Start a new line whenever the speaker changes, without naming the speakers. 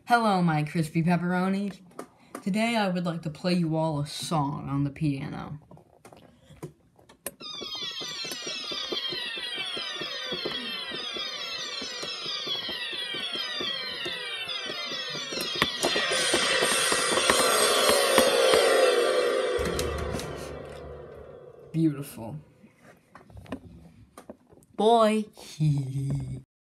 Hello, my crispy pepperonis. Today I would like to play you all a song on the piano. Beautiful. Boy.